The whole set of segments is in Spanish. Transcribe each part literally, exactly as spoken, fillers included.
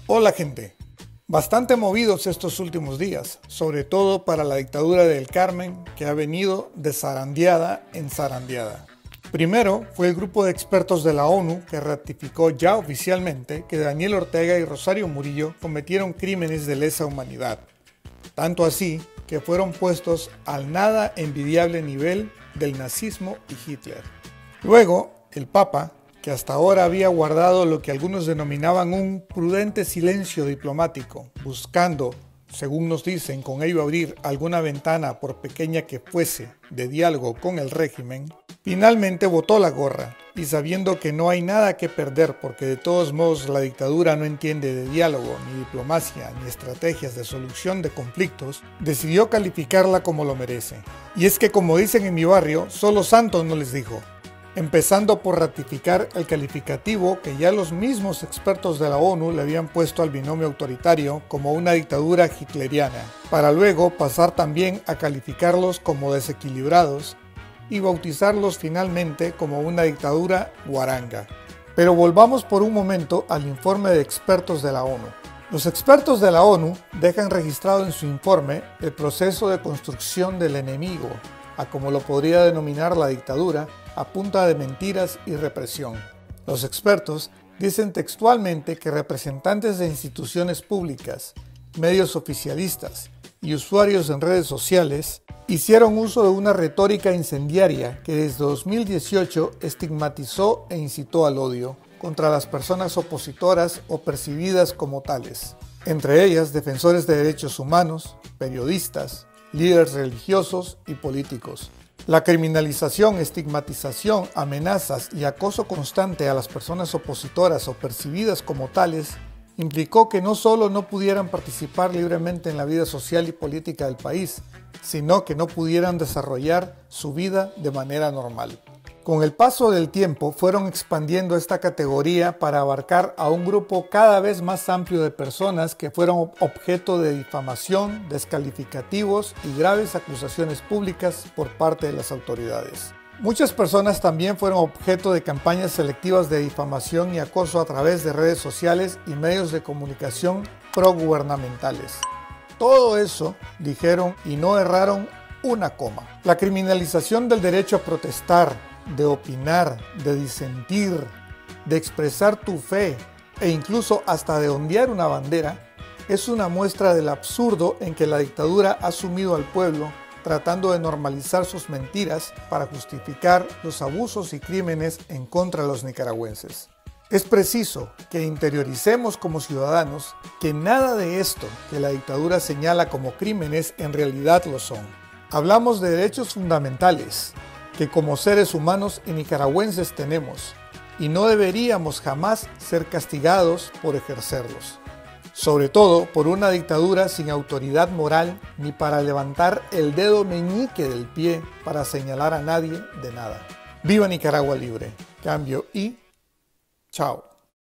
Hola gente, bastante movidos estos últimos días, sobre todo para la dictadura del Carmen, que ha venido de zarandeada en zarandeada. Primero fue el grupo de expertos de la ONU que ratificó ya oficialmente que Daniel Ortega y Rosario Murillo cometieron crímenes de lesa humanidad, tanto así que fueron puestos al nada envidiable nivel del nazismo y Hitler. Luego, el Papa, que hasta ahora había guardado lo que algunos denominaban un prudente silencio diplomático, buscando, según nos dicen, con ello abrir alguna ventana, por pequeña que fuese, de diálogo con el régimen, finalmente botó la gorra y sabiendo que no hay nada que perder porque de todos modos la dictadura no entiende de diálogo, ni diplomacia, ni estrategias de solución de conflictos, decidió calificarla como lo merece. Y es que, como dicen en mi barrio, solo santos no les dijo. Empezando por ratificar el calificativo que ya los mismos expertos de la ONU le habían puesto al binomio autoritario como una dictadura hitleriana, para luego pasar también a calificarlos como desequilibrados y bautizarlos finalmente como una dictadura guaranga. Pero volvamos por un momento al informe de expertos de la ONU. Los expertos de la ONU dejan registrado en su informe el proceso de construcción del enemigo, a como lo podría denominar la dictadura, a punta de mentiras y represión. Los expertos dicen textualmente que representantes de instituciones públicas, medios oficialistas y usuarios en redes sociales hicieron uso de una retórica incendiaria que desde dos mil dieciocho estigmatizó e incitó al odio contra las personas opositoras o percibidas como tales, entre ellas defensores de derechos humanos, periodistas, líderes religiosos y políticos. La criminalización, estigmatización, amenazas y acoso constante a las personas opositoras o percibidas como tales implicó que no solo no pudieran participar libremente en la vida social y política del país, sino que no pudieran desarrollar su vida de manera normal. Con el paso del tiempo fueron expandiendo esta categoría para abarcar a un grupo cada vez más amplio de personas que fueron objeto de difamación, descalificativos y graves acusaciones públicas por parte de las autoridades. Muchas personas también fueron objeto de campañas selectivas de difamación y acoso a través de redes sociales y medios de comunicación progubernamentales. Todo eso, dijeron, y no erraron una coma. La criminalización del derecho a protestar, de opinar, de disentir, de expresar tu fe e incluso hasta de ondear una bandera, es una muestra del absurdo en que la dictadura ha sumido al pueblo tratando de normalizar sus mentiras para justificar los abusos y crímenes en contra de los nicaragüenses. Es preciso que interioricemos como ciudadanos que nada de esto que la dictadura señala como crímenes en realidad lo son. Hablamos de derechos fundamentales que como seres humanos y nicaragüenses tenemos y no deberíamos jamás ser castigados por ejercerlos. Sobre todo por una dictadura sin autoridad moral ni para levantar el dedo meñique del pie para señalar a nadie de nada. ¡Viva Nicaragua libre! Cambio y chao.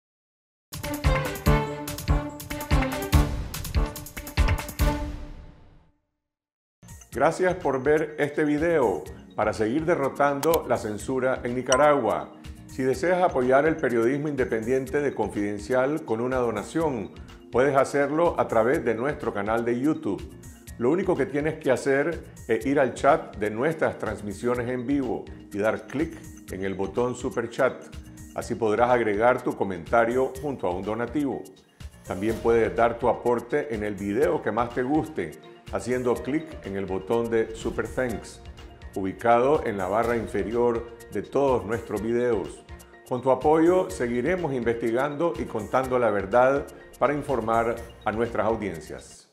Gracias por ver este video para seguir derrotando la censura en Nicaragua. Si deseas apoyar el periodismo independiente de Confidencial con una donación, puedes hacerlo a través de nuestro canal de YouTube. Lo único que tienes que hacer es ir al chat de nuestras transmisiones en vivo y dar clic en el botón Super Chat. Así podrás agregar tu comentario junto a un donativo. También puedes dar tu aporte en el video que más te guste, haciendo clic en el botón de Super Thanks, ubicado en la barra inferior de todos nuestros videos. Con tu apoyo seguiremos investigando y contando la verdad para informar a nuestras audiencias.